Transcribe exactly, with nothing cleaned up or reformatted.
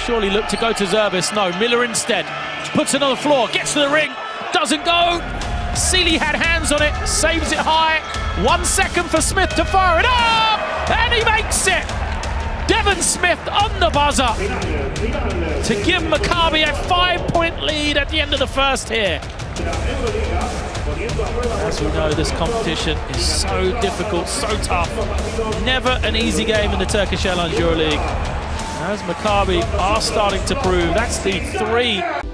surely look to go to Zerbis. No, Miller instead puts it on the floor, gets to the ring, doesn't go. Sealy had hands on it, saves it high. One second for Smith to fire it up, and he makes it. Devin Smith on the buzzer to give Maccabi a five-point lead at the end of the first here. As we know, this competition is so difficult, so tough. Never an easy game in the Turkish Airlines EuroLeague. As Maccabi are starting to prove, that's the three.